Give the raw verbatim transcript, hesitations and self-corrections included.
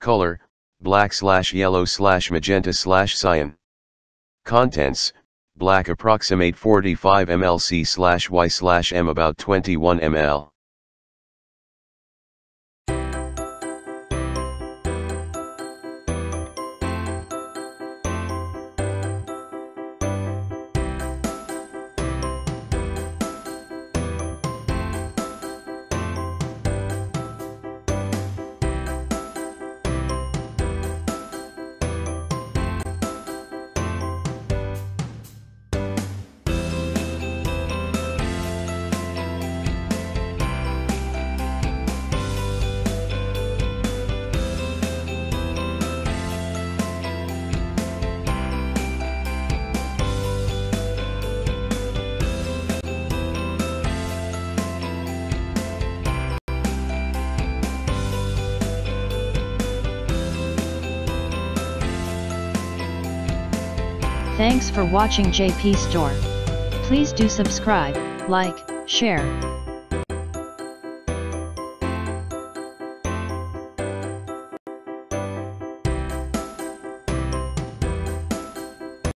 Color, black slash yellow slash magenta slash cyan. Contents, black approximate forty-five milliliters, C slash Y slash M about twenty-one milliliters. Thanks for watching J P Store. Please do subscribe, like, share.